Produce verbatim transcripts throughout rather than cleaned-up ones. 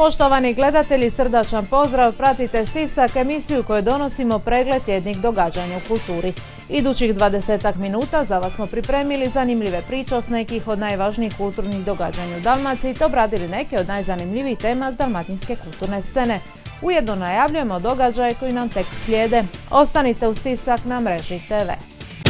Poštovani gledatelji, srdačan pozdrav, pratite Stisak, emisiju koju donosimo pregled tjednih događanja u kulturi. Idućih dvadesetak minuta za vas smo pripremili zanimljive priče s nekih od najvažnijih kulturnih događanja u Dalmaciji te obradili neke od najzanimljivijih tema s dalmatinske kulturne scene. Ujedno najavljujemo događaje koji nam tek slijede. Ostanite uz Stisak na mreži te ve.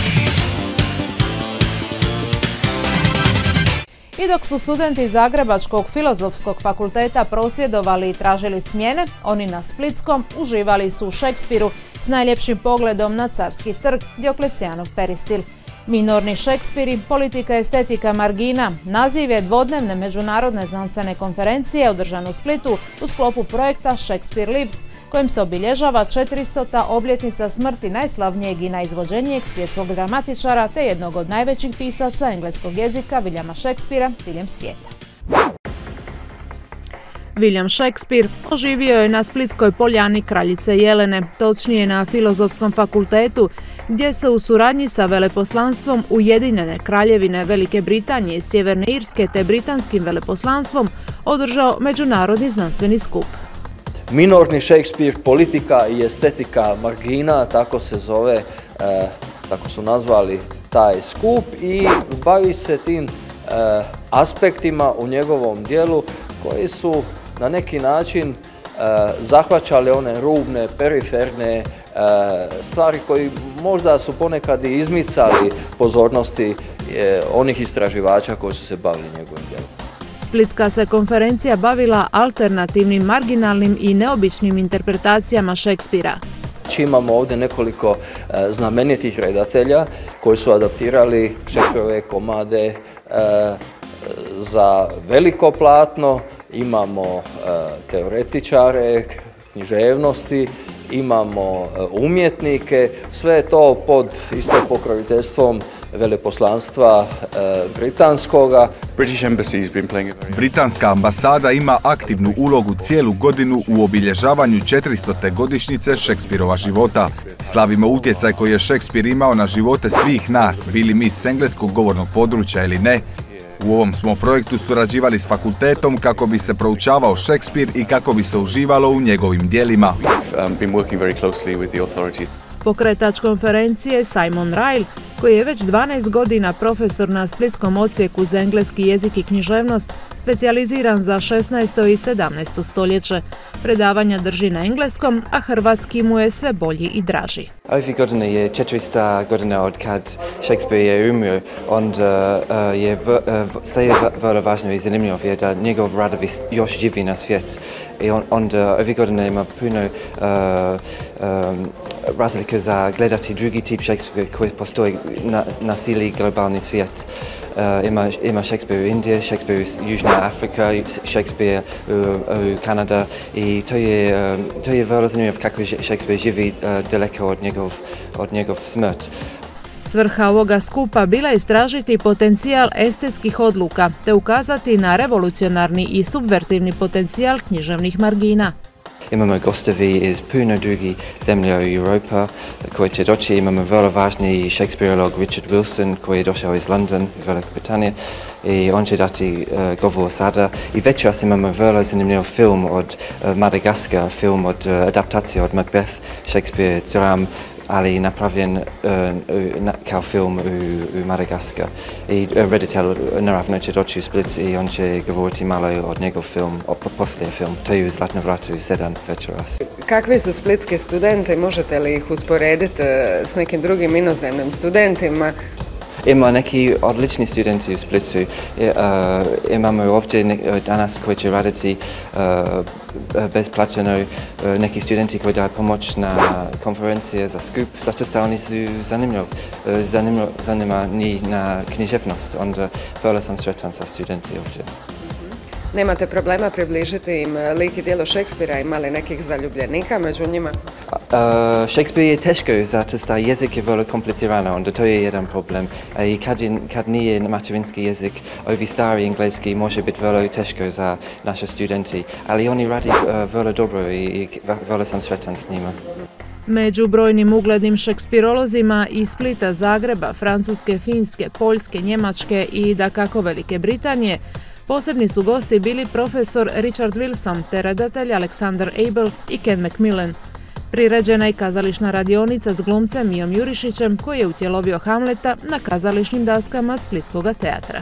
I dok su studenti Zagrebačkog filozofskog fakulteta prosvjedovali i tražili smjene, oni na Splitskom uživali su u Šekspiru s najljepšim pogledom na Carski trg, Dioklecijanov peristil. Minorni Šekspiri, politika estetika margina, naziv je dvodnevne međunarodne znanstvene konferencije održane u Splitu u sklopu projekta Shakespeare Lives, kojim se obilježava četiristota obljetnica smrti najslavnijeg i najizvođenijeg svjetskog dramatičara te jednog od najvećih pisaca engleskog jezika Williama Shakespearea diljem svijeta. William Shakespeare oživio je na Splitskoj poljani Kraljice Jelene, točnije na Filozofskom fakultetu, gdje se u suradnji sa veleposlanstvom Ujedinjene Kraljevine Velike Britanije i Sjeverne Irske te britanskim veleposlanstvom održao međunarodni znanstveni skup. Minorni Shakespeare, politika i estetika margina, tako se zove, eh, tako su nazvali taj skup i bavi se tim eh, aspektima u njegovom dijelu koji su na neki način e, zahvaćali one rubne, periferne e, stvari koji možda su ponekad i izmicali pozornosti e, onih istraživača koji su se bavili njegovim djelom. Splitska se konferencija bavila alternativnim, marginalnim i neobičnim interpretacijama Šekspira. Imamo ovdje nekoliko e, znamenitih redatelja koji su adaptirali Šekspirove komade e, za veliko platno. Imamo e, teoretičare, književnosti, imamo e, umjetnike, sve je to pod isto pokroviteljstvom veleposlanstva e, britanskoga. Britanska ambasada ima aktivnu ulogu cijelu godinu u obilježavanju četiristote godišnjice Šekspirova života. Slavimo utjecaj koji je Šekspir imao na živote svih nas, bili mi s engleskog govornog područja ili ne. U ovom smo projektu surađivali s fakultetom kako bi se proučavao Šekspir i kako bi se uživalo u njegovim djelima. Pokretač konferencije Simon Ryle, koji je već dvanaest godina profesor na Splitskom odsjeku za engleski jezik i književnost, specijaliziran za šesnaesto i sedamnaesto stoljeće. Predavanja drži na engleskom, a hrvatski mu je sve bolji i draži. Ove godine je četiristo godina od kad Shakespeare je umro, onda uh, je staje vrlo važno i zanimljivo je da njegov radovi još živi na svijet. I on, onda ove godine ima puno uh, um, razlika za gledati drugi tip Shakespeare koji postoji na, na cijeli globalni svijet. Uh, ima, ima Shakespeare u Indiji, Shakespeare u Južna Afrika, Shakespeare u, u Kanada i to je, um, to je vrlo zanimljivo kako Shakespeare živi uh, daleko od njegov, od njegov smrt. Svrha ovoga skupa bila je istražiti potencijal estetskih odluka te ukazati na revolucionarni i subverzivni potencijal književnih margina. Imamo gostovi iz puno drugih zemlja u Europa koji će doći. Imamo vrlo važni šekspirolog Richard Wilson koji je došao iz London, Velike Britanije i on će dati uh, govor sada. I večeras imamo vrlo zanimljiv film od uh, Madagaskar, film od uh, adaptacije od Macbeth, Shakespeare dram, ali napravljen uh, na, kao film u, u Madagaskar. I uh, reditelj naravno će doći u Split i on će govoriti malo od njegov film, o poslije film. To je u Zlatnom vratu u sedam večeras. Kakvi su splitski studenti? Možete li ih usporediti s nekim drugim inozemnim studentima? Ima neki odlični studenti u Splitu. Uh, imamo ovdje ne, danas koji će raditi uh, bezplaćeno, uh, neki studenti koji daju pomoć na konferencije za skup, zato što oni su zanimljivi, uh, zanimljiv, zanimani na književnost. Onda vrlo sam sretan sa studenti ovdje. Nemate problema približiti im lik i djelo Šekspira, ima li nekih zaljubljenika među njima? Uh, Shakespeare je teško zato što jezik je vrlo kompliciran, onda to je jedan problem. Uh, I kad, je, kad nije materinski jezik, ovi stari engleski može biti vrlo teško za naše studenti, ali oni radi uh, vrlo dobro i, i vrlo sam sretan s njima. Među brojnim uglednim šekspirolozima iz Splita, Zagreba, Francuske, Finske, Poljske, Njemačke i dakako Velike Britanije Posebni su gosti bili profesor Richard Wilson te redatelj Alexander Abel i Ken McMillan. Priređena je kazališna radionica s glumcem Mijom Jurišićem koji je utjelovio Hamleta na kazališnim daskama Splitskog teatra.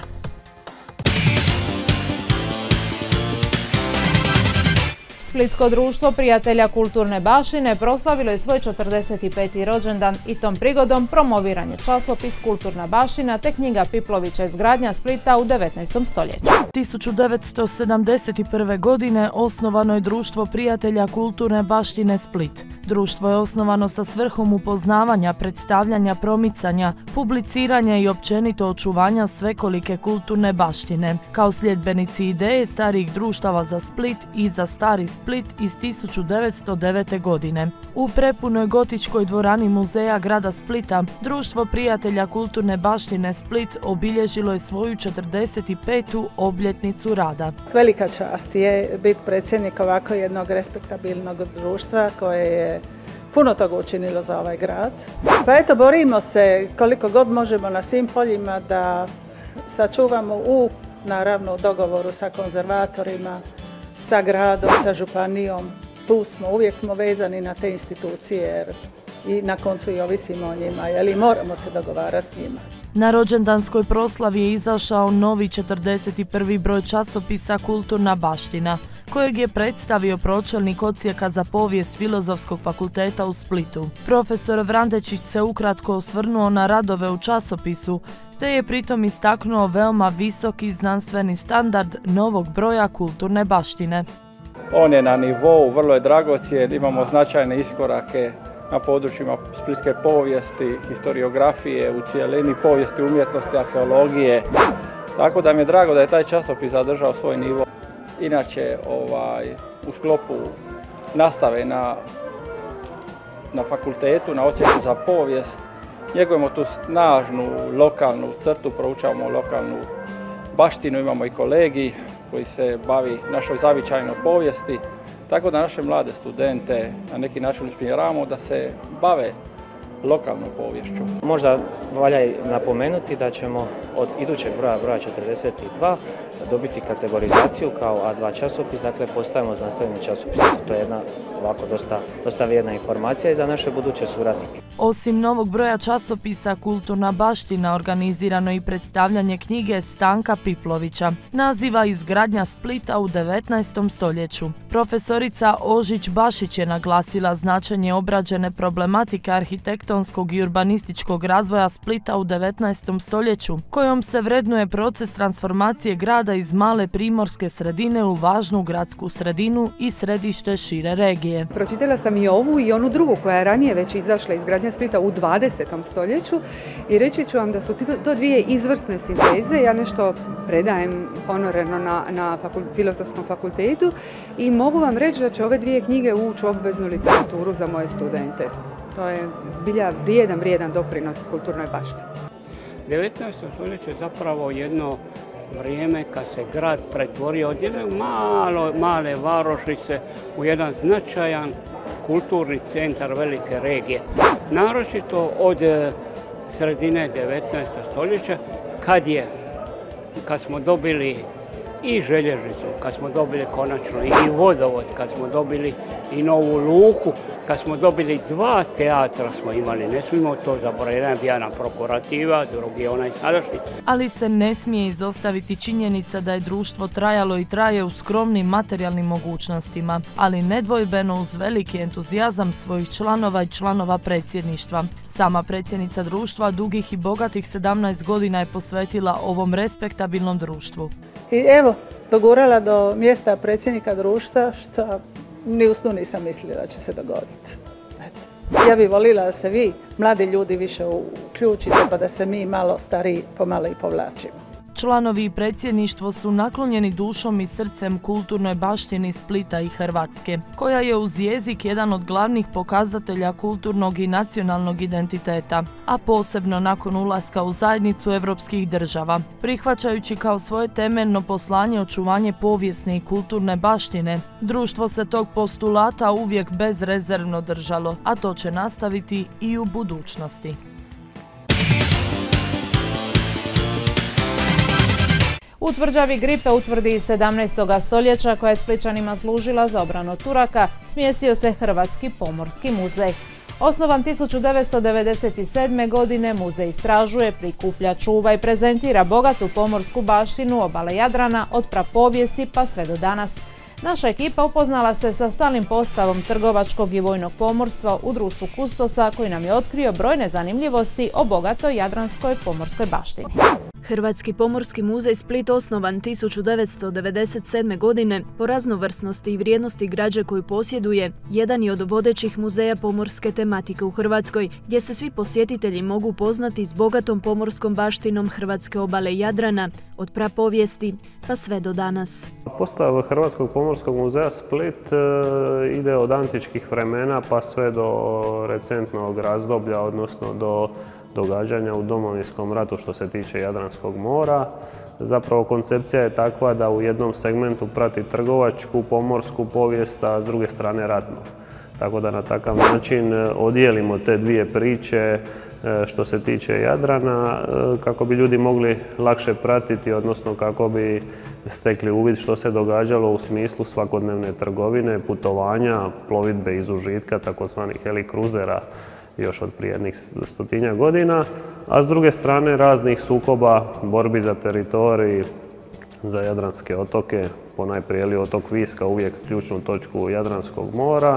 Splitsko društvo prijatelja kulturne baštine proslavilo je svoj četrdeset peti rođendan i tom prigodom promoviran je časopis Kulturna baština te knjiga Piplovića Izgradnja Splita u devetnaestom stoljeću. tisuću devetsto sedamdeset prve. godine osnovano je Društvo prijatelja kulturne baštine Split. Društvo je osnovano sa svrhom upoznavanja, predstavljanja, promicanja, publiciranja i općenito očuvanja svekolike kulturne baštine. Kao sljedbenici ideje starijih društava za Split i za Stari Split iz tisuću devetsto devete. godine. U prepunoj gotičkoj dvorani muzeja grada Splita, Društvo prijatelja kulturne baštine Split obilježilo je svoju četrdeset petu obljetnicu rada. Velika čast je biti predsjednik ovako jednog respektabilnog društva koje je puno toga učinilo za ovaj grad. Pa eto, borimo se koliko god možemo na svim poljima da sačuvamo u, naravno, dogovoru sa konzervatorima, sa gradom, sa županijom. Tu smo, uvijek smo vezani na te institucije jer i na koncu i ovisimo o njima, jer moramo se dogovarati s njima. Na rođendanskoj proslavi je izašao novi četrdeset prvi broj časopisa Kulturna baština, kojeg je predstavio pročelnik odsjeka za povijest Filozofskog fakulteta u Splitu. Profesor Vrandečić se ukratko osvrnuo na radove u časopisu, te je pritom istaknuo veoma visoki znanstveni standard novog broja kulturne baštine. On je na nivou, vrlo je dragocjen, imamo značajne iskorake na područjima splitske povijesti, historiografije, u cijelini povijesti, umjetnosti, arheologije. Tako da mi je drago da je taj časopis zadržao svoj nivo. Inače, ovaj, u sklopu nastave na, na fakultetu, na odsjeku za povijest, njegujemo tu snažnu lokalnu crtu, proučavamo lokalnu baštinu, imamo i kolegij koji se bavi našoj zavičajnoj povijesti, tako da naše mlade studente na neki način usmjeravamo da se bave lokalnom poviješću. Možda valja i napomenuti da ćemo od idućeg broja, broja četrdeset dva, dobiti kategorizaciju kao A dva časopis, dakle postajemo znanstveni časopis. To je jedna ovako dosta, dosta vrijedna informacija i za naše buduće suradnike. Osim novog broja časopisa Kulturna baština organizirano i predstavljanje knjige Stanka Piplovića, naziva Izgradnja Splita u devetnaestom stoljeću. Profesorica Ožić Bašić je naglasila značenje obrađene problematike arhitektonskog i urbanističkog razvoja Splita u devetnaestom stoljeću, kojom se vrednuje proces transformacije grada iz male primorske sredine u važnu gradsku sredinu i središte šire regije. Pročitala sam i ovu i onu drugu koja je ranije već izašla, Izgradnja Splita u dvadesetom stoljeću, i reći ću vam da su to dvije izvrsne sinteze. Ja nešto predajem honorarno na, na fakul, Filozofskom fakultetu i mogu vam reći da će ove dvije knjige ući u obveznu literaturu za moje studente. To je zbilja vrijedan, vrijedan doprinos kulturnoj baštini. devetnaesto stoljeće je zapravo jedno vrijeme kad se grad pretvorio od jedne malo, male varošice u jedan značajan kulturni centar velike regije. Naročito od sredine devetnaestog stoljeća kad je, kad smo dobili i željeznicu, kad smo dobili konačno i vodovod, kad smo dobili i novu luku, kad smo dobili dva teatra smo imali, ne smijemo to zaboraviti, jedna prokurativa, drugi onaj sadašnji. Ali se ne smije izostaviti činjenica da je društvo trajalo i traje u skromnim materijalnim mogućnostima, ali nedvojbeno uz veliki entuzijazam svojih članova i članova predsjedništva. Sama predsjednica društva dugih i bogatih sedamnaest godina je posvetila ovom respektabilnom društvu. I evo, dogurala do mjesta predsjednika društva, što ni u snu nisam mislila da će se dogoditi. Eto. Ja bih volila da se vi, mladi ljudi, više uključite, pa da se mi malo stariji pomalo i povlačimo. Članovi i predsjedništvo su naklonjeni dušom i srcem kulturnoj baštini Splita i Hrvatske, koja je uz jezik jedan od glavnih pokazatelja kulturnog i nacionalnog identiteta, a posebno nakon ulaska u zajednicu europskih država. Prihvaćajući kao svoje temeljno poslanje očuvanje povijesne i kulturne baštine, društvo se tog postulata uvijek bezrezervno držalo, a to će nastaviti i u budućnosti. U tvrđavi Gripe, utvrdi iz sedamnaestog stoljeća, koja je Splićanima služila za obranu Turaka, smjestio se Hrvatski pomorski muzej. Osnovan tisuću devetsto devedeset sedme. godine, muzej istražuje, prikuplja, čuva i prezentira bogatu pomorsku baštinu obale Jadrana od prapovijesti pa sve do danas. Naša ekipa upoznala se sa stalnim postavom trgovačkog i vojnog pomorstva u društvu Kustosa, koji nam je otkrio brojne zanimljivosti o bogatoj jadranskoj pomorskoj baštini. Hrvatski pomorski muzej Split, osnovan tisuću devetsto devedeset sedme. godine, po raznovrsnosti i vrijednosti građe koju posjeduje, jedan je od vodećih muzeja pomorske tematike u Hrvatskoj, gdje se svi posjetitelji mogu upoznati s bogatom pomorskom baštinom hrvatske obale Jadrana, od prapovijesti pa sve do danas. Postava Hrvatskog pomorskog muzeja Split e, ide od antičkih vremena pa sve do recentnog razdoblja, odnosno do događanja u Domovinskom ratu što se tiče Jadranskog mora. Zapravo koncepcija je takva da u jednom segmentu prati trgovačku, pomorsku povijest, a s druge strane ratnu. Tako da na takav način odijelimo te dvije priče što se tiče Jadrana, kako bi ljudi mogli lakše pratiti, odnosno kako bi stekli uvid što se događalo u smislu svakodnevne trgovine, putovanja, plovidbe iz užitka, takozvanih helikruzera, još od prije jednih stotinja godina, a s druge strane raznih sukoba, borbi za teritorij, za jadranske otoke, ponajprije otok Vis kao uvijek ključnu točku Jadranskog mora,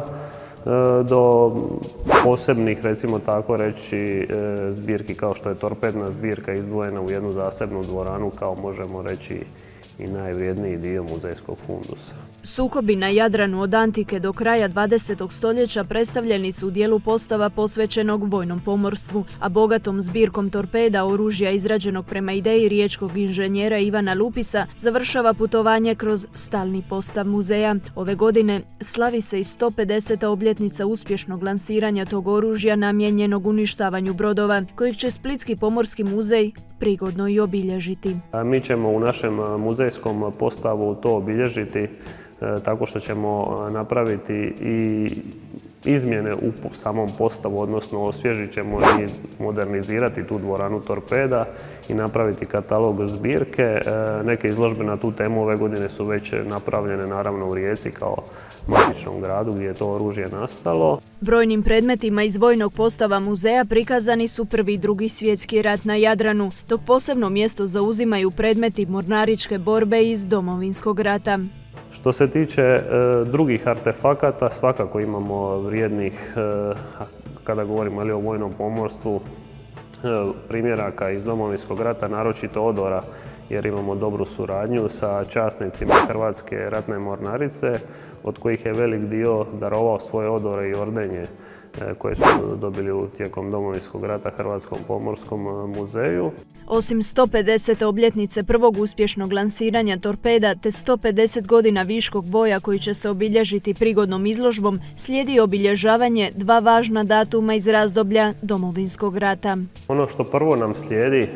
do posebnih, recimo tako reći, zbirki kao što je torpedna zbirka izdvojena u jednu zasebnu dvoranu kao, možemo reći, i najvrijedniji dio muzejskog fundusa. Sukobi na Jadranu od antike do kraja dvadesetog stoljeća predstavljeni su u dijelu postava posvećenog vojnom pomorstvu, a bogatom zbirkom torpeda, oružja izrađenog prema ideji riječkog inženjera Ivana Lupisa, završava putovanje kroz stalni postav muzeja. Ove godine slavi se i sto pedeseta obljetnica uspješnog lansiranja tog oružja namijenjenog uništavanju brodova, kojeg će Splitski pomorski muzej prigodno i obilježiti. Mi ćemo u našem muzejskom postavu to obilježiti tako što ćemo napraviti i izmjene u samom postavu, odnosno osvježit ćemo i modernizirati tu dvoranu torpeda i napraviti katalog zbirke. Neke izložbe na tu temu ove godine su već napravljene, naravno u Rijeci kao matičnom gradu gdje je to oružje nastalo. Brojnim predmetima iz vojnog postava muzeja prikazani su Prvi i Drugi svjetski rat na Jadranu, dok posebno mjesto zauzimaju predmeti mornaričke borbe iz Domovinskog rata. Što se tiče e, drugih artefakata, svakako imamo vrijednih, e, kada govorimo ali, o vojnom pomorstvu, e, primjeraka iz Domovinskog rata, naročito odora, jer imamo dobru suradnju sa časnicima Hrvatske ratne mornarice, od kojih je velik dio darovao svoje odore i ordenje koje su dobili tijekom Domovinskog rata Hrvatskom pomorskom muzeju. Osim sto pedesete obljetnice prvog uspješnog lansiranja torpeda te sto pedeset godina viškog boja koji će se obilježiti prigodnom izložbom, slijedi obilježavanje dva važna datuma iz razdoblja Domovinskog rata. Ono što prvo nam slijedi,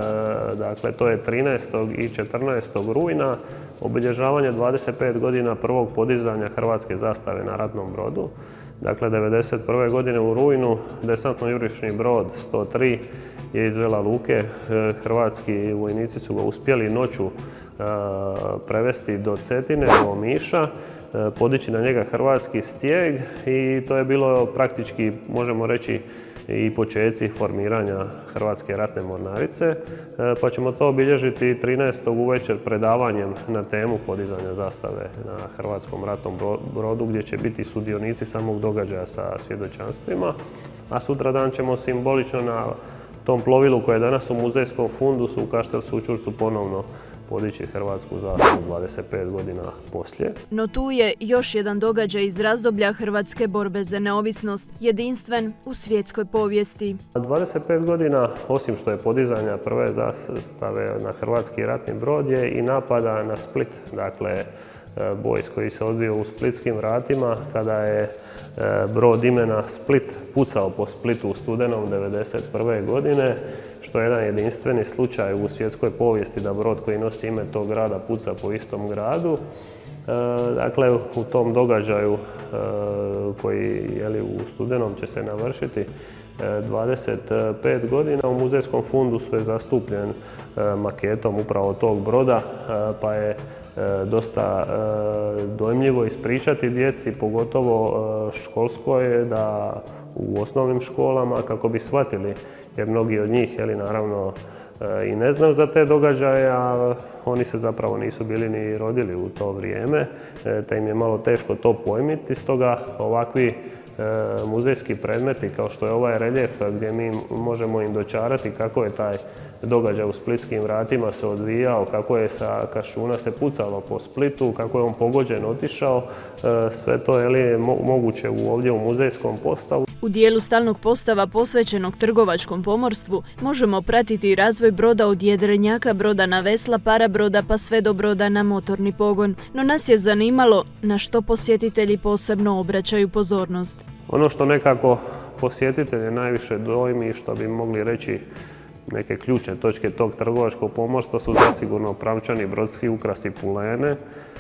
dakle, to je trinaestog i četrnaestog rujna, obilježavanje dvadeset pet godina prvog podizanja hrvatske zastave na ratnom brodu. Dakle, devedeset prve godine u rujnu desantno-jurišni brod sto tri je iz Vela Luke. Hrvatski vojnici su ga uspjeli noću prevesti do Cetine, do Omiša, podići na njega hrvatski stijeg i to je bilo praktički, možemo reći, i počeci formiranja Hrvatske ratne mornarice, pa ćemo to obilježiti trinaestog uvečer predavanjem na temu podizanja zastave na Hrvatskom ratnom brodu, gdje će biti sudionici samog događaja sa svjedočanstvima, a sutradan ćemo simbolično na tom plovilu koje je danas u muzejskom fundusu u Kaštel Sućurcu ponovno podići hrvatsku zastavu dvadeset pet godina poslije. No tu je još jedan događaj iz razdoblja Hrvatske borbe za neovisnost, jedinstven u svjetskoj povijesti. dvadeset pet godina, osim što je podizanja prve zastave na hrvatski ratni brod, je i napada na Split. Dakle, boj koji se odvio u Splitskim vratima kada je brod imena Split pucao po Splitu u studenom devedeset prve godine, što je jedan jedinstveni slučaj u svjetskoj povijesti da brod koji nosi ime tog grada puca po istom gradu. Dakle, u tom događaju koji, jeli, u studenom će se navršiti dvadeset pet godina. U muzejskom fondu su je zastupljen maketom upravo tog broda, pa je dosta dojmljivo ispričati djeci, pogotovo školskoj, da u osnovnim školama kako bi shvatili, jer mnogi od njih, jeli, naravno, i ne znaju za te događaje, a oni se zapravo nisu bili ni rodili u to vrijeme, te im je malo teško to pojmiti. Stoga ovakvi muzejski predmeti kao što je ovaj reljef gdje mi možemo im dočarati kako je taj događaj u splitskim vratima se odvijao, kako je sa Kašuna se pucalo po Splitu, kako je on pogođen otišao, sve to je moguće ovdje u muzejskom postavu. U dijelu stalnog postava posvećenog trgovačkom pomorstvu možemo pratiti razvoj broda od jedrenjaka, broda na vesla, parabroda pa sve do broda na motorni pogon. No nas je zanimalo na što posjetitelji posebno obraćaju pozornost. Ono što nekako posjetitelje najviše dojmi i što bi mogli reći neke ključne točke tog trgovačkog pomorstva su zasigurno pravčani brodski ukrasi pulene,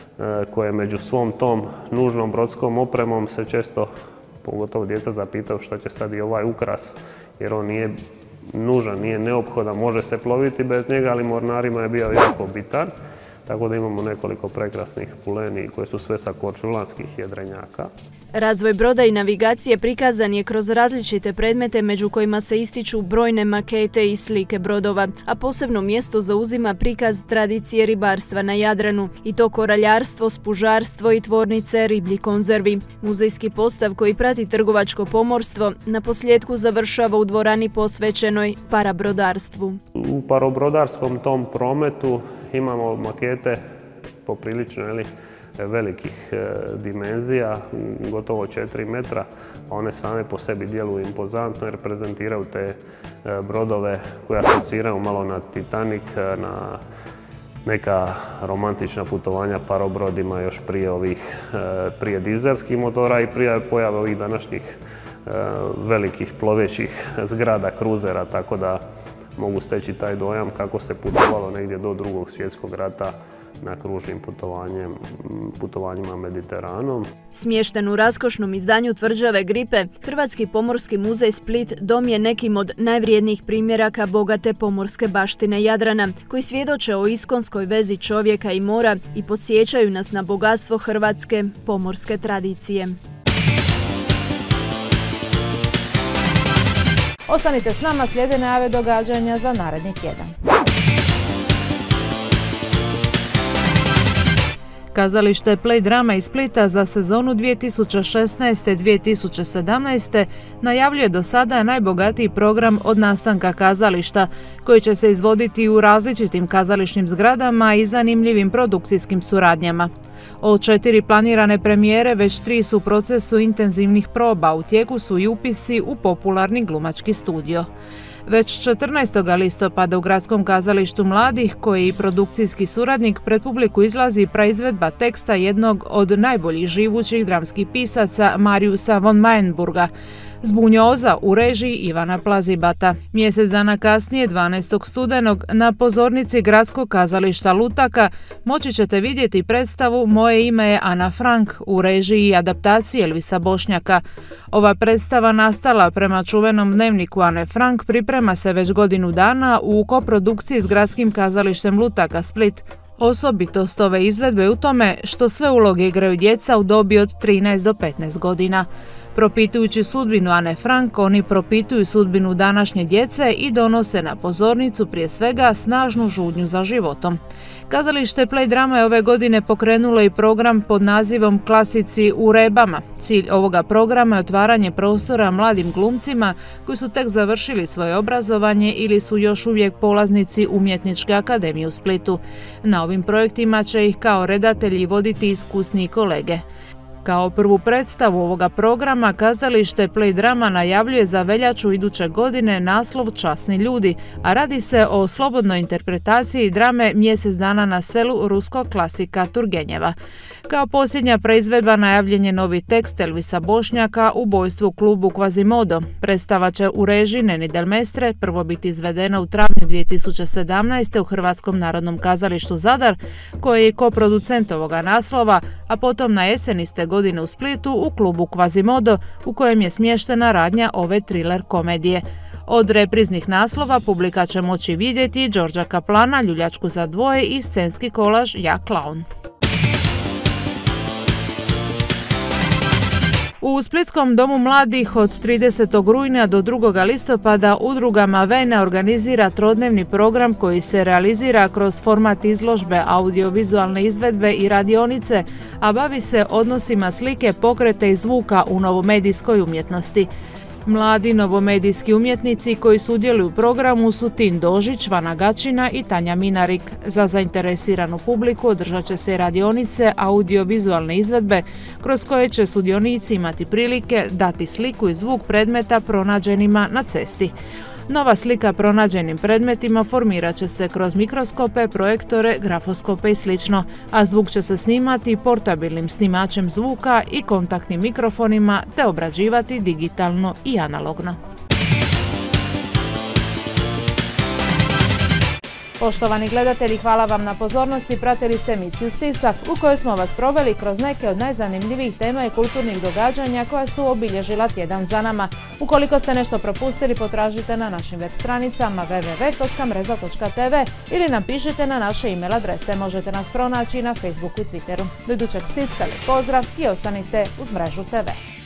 koje među svom tom nužnom brodskom opremom se često, pogotovo djeca, zapitaju šta će sad i ovaj ukras, jer on nije nužan, nije neophodan, može se ploviti bez njega, ali mornarima je bio jako bitan. Tako da imamo nekoliko prekrasnih puleni koje su sve sa korčulanskih jedrenjaka. Razvoj broda i navigacije prikazan je kroz različite predmete među kojima se ističu brojne makete i slike brodova, a posebno mjesto zauzima prikaz tradicije ribarstva na Jadranu, i to koraljarstvo, spužarstvo i tvornice riblji konzervi. Muzejski postav koji prati trgovačko pomorstvo na posljedku završava u dvorani posvećenoj parabrodarstvu. U parobrodarskom tom prometu imamo makete poprilično ili, velikih e, dimenzija, gotovo četiri metra. One same po sebi djeluju impozantno jer prezentiraju te e, brodove koje asociraju malo na Titanic, na neka romantična putovanja parobrodima još prije ovih, e, prije dizelskih motora i prije pojave ovih današnjih e, velikih plovećih zgrada, kruzera, tako da mogu steći taj dojam kako se putovalo negdje do drugog svjetskog rata na kružnim putovanjem, putovanjima Mediteranom. Smješten u raskošnom izdanju tvrđave Gripe, Hrvatski pomorski muzej Split dom je nekim od najvrijednijih primjeraka bogate pomorske baštine Jadrana, koji svjedoče o iskonskoj vezi čovjeka i mora i podsjećaju nas na bogatstvo hrvatske pomorske tradicije. Ostanite s nama, slijede najave događanja za naredni tjedan. Kazalište Play Drama iz Splita za sezonu dvije tisuće šesnaeste dvije tisuće sedamnaeste najavljuje do sada najbogatiji program od nastanka kazališta, koji će se izvoditi u različitim kazališnim zgradama i zanimljivim produkcijskim suradnjama. Od četiri planirane premijere, već tri su u procesu intenzivnih proba, u tijeku su i upisi u popularni glumački studio. Već četrnaestog listopada u Gradskom kazalištu mladih, koji je i produkcijski suradnik, pred publiku izlazi praizvedba teksta jednog od najboljih živućih dramskih pisaca Mariusa von Mayenburga, Zbunjoza u režiji Ivana Plazibata. Mjesec dana kasnije, dvanaestog studenog, na pozornici Gradskog kazališta Lutaka moći ćete vidjeti predstavu Moje ime je Ana Frank u režiji i adaptaciji Elvisa Bošnjaka. Ova predstava, nastala prema čuvenom dnevniku Ane Frank, priprema se već godinu dana u koprodukciji s Gradskim kazalištem Lutaka Split. Osobitost ove izvedbe je u tome što sve uloge igraju djeca u dobi od trinaest do petnaest godina. Propitujući sudbinu Ane Frank, oni propituju sudbinu današnje djece i donose na pozornicu prije svega snažnu žudnju za životom. Kazalište Play Drama je ove godine pokrenulo i program pod nazivom Klasici u rebama. Cilj ovoga programa je otvaranje prostora mladim glumcima koji su tek završili svoje obrazovanje ili su još uvijek polaznici Umjetničke akademije u Splitu. Na ovim projektima će ih kao redatelji voditi iskusni kolege. Kao prvu predstavu ovoga programa, kazalište Play Drama najavljuje za veljaču iduće godine naslov Časni ljudi, a radi se o slobodnoj interpretaciji drame Mjesec dana na selu ruskog klasika Turgenjeva. Kao posljednja proizvedba najavljen je novi tekst Elvisa Bošnjaka Ubojstvo u klubu Quasimodo. Predstava će u režiji Neni Del Mestre prvo biti izvedena u travnju dvije tisuće sedamnaeste. u Hrvatskom narodnom kazalištu Zadar, koji je koproducent ovoga naslova, a potom na jesen iste godine u Splitu u klubu Quasimodo, u kojem je smještena radnja ove thriller komedije. Od repriznih naslova publika će moći vidjeti Đorđa Kaplana, Ljuljačku za dvoje i scenski kolaž Ja klaun. U Splitskom domu mladih od tridesetog rujna do drugog listopada udruga Mavena organizira trodnevni program koji se realizira kroz format izložbe, audiovizualne izvedbe i radionice, a bavi se odnosima slike, pokreta i zvuka u novomedijskoj umjetnosti. Mladi novomedijski umjetnici koji sudjeluju u programu su Tin Dožić, Vana Gačina i Tanja Minarik. Za zainteresiranu publiku održat će se radionice, audiovizualne izvedbe kroz koje će sudionici imati prilike dati sliku i zvuk predmeta pronađenima na cesti. Nova slika pronađenim predmetima formirat će se kroz mikroskope, projektore, grafoskope i sl., a zvuk će se snimati portabilnim snimačem zvuka i kontaktnim mikrofonima te obrađivati digitalno i analogno. Poštovani gledatelji, hvala vam na pozornosti. Pratili ste emisiju Stisak u kojoj smo vas proveli kroz neke od najzanimljivijih tema i kulturnih događanja koja su obilježila tjedan za nama. Ukoliko ste nešto propustili, potražite na našim web stranicama w w w točka mreza točka t v ili napišite na naše e-mail adrese. Možete nas pronaći na Facebooku i Twitteru. Do idućeg Stiska, pozdrav i ostanite uz Mrežu te ve.